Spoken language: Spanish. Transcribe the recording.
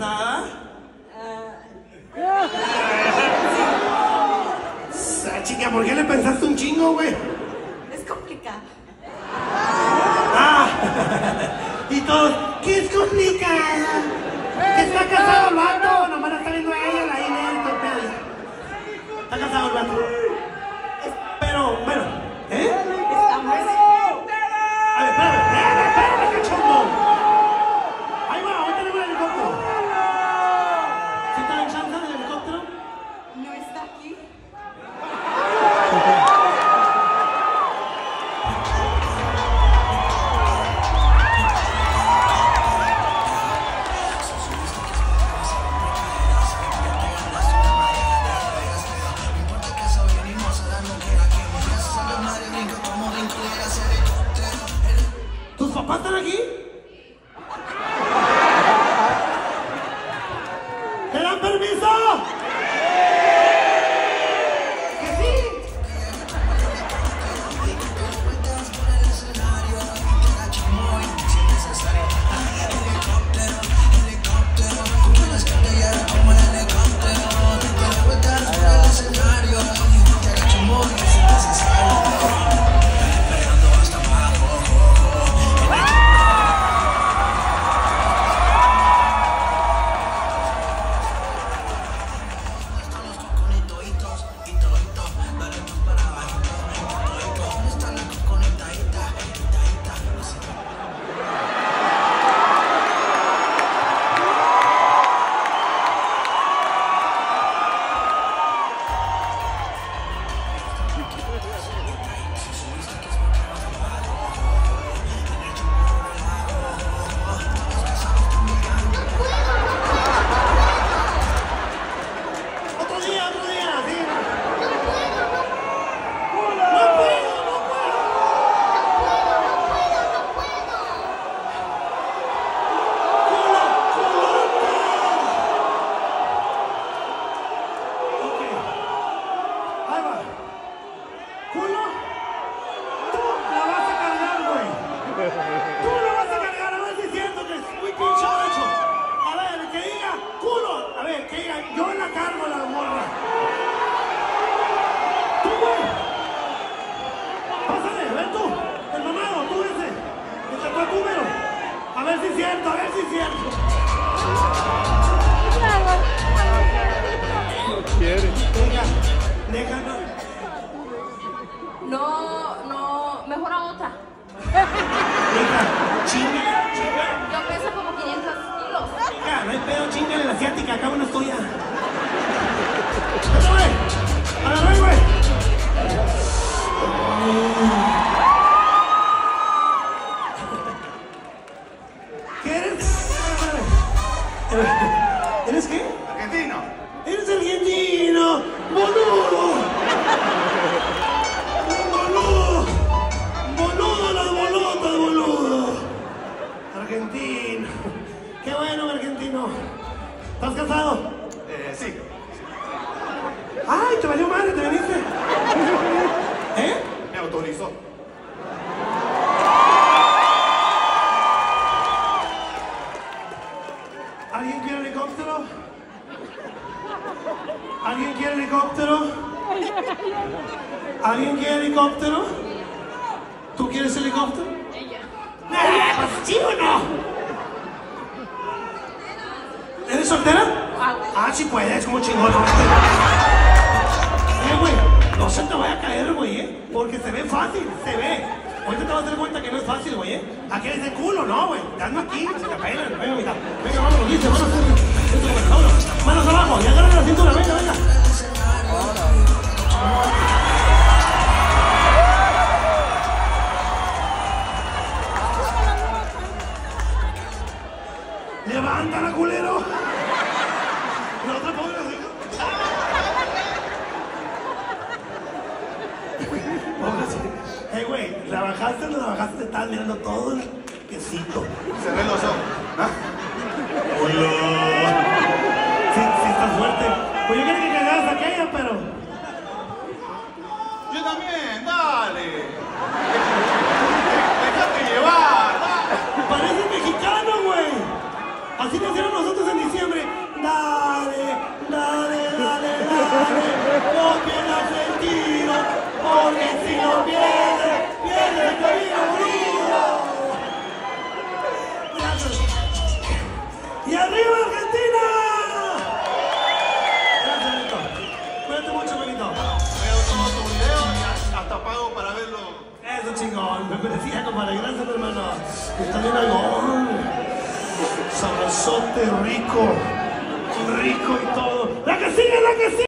casada? Chica, ¿por qué le pensaste un chingo, güey? Es complicado. Ah, y todos, ¿qué es complicado? ¿Que está casado el vato? Nomás la está viendo a ella, la Inés, todo pedo. Está casado el vato. Pero, bueno, ¿eh? Estamos... A ver, espérame, cachondo. Ahí va, ahorita tenemos el helicóptero. ¿Sí está en chance del helicóptero? No está aquí. ¿Tus papás están aquí? ¿Te dan permiso? ¿Que sí? Yo la cargo la morra. Tú, güey. Pásale, ven tú. El mamado, tú ese. El tatuaje número. A ver si es cierto, a ver si es cierto. No quiere. Venga, déjalo. No, mejor a otra. Venga, chinga. Yo peso como 500 kilos. Venga, no hay pedo, chingale la asiática, acá una es tuya. ¡Eso, güey! ¡Agarré, güey! ¿Qué eres? ¿Eres qué? Argentino. ¡Eres argentino! ¡Boludo! ¡Boludo! ¡Boludo, las bolotas, boludo! Argentino. ¡Qué bueno, argentino! ¿Estás casado? Sí. ¡Ay, te valió madre, te veniste! ¿Eh? Me autorizó. ¿Alguien quiere helicóptero? ¿Alguien quiere helicóptero? ¿Alguien quiere helicóptero? ¿Tú quieres helicóptero? Ella. Pues sí o no. ¿Eres soltera? Ah, sí puedes, como chingón. Güey, no se te vaya a caer, güey, porque se ve fácil, se ve. Ahorita te vas a dar cuenta que no es fácil, güey, Aquí es de culo, ¿no, güey? Dando aquí, se te pelan, venga, mira. Venga, vámonos, dice, vámonos. Manos abajo, y agarra la cintura, venga, venga. Levántala, culero. La otra pobre así. Hey, güey, ¿la bajaste o no la bajaste? Te estabas mirando todo el quesito. Cerré los ojos. ¿Ah? Hola. Sí, está fuerte. Pues yo quería que cagaras aquella, pero... Yo también, dale. Déjate llevar, dale. Pareces mexicano, güey. Así nacieron nosotros en diciembre. merecía, compadre. Gracias, hermano. Está bien algodón. Sabazote rico. Rico y todo. ¡La que sigue, la que sigue!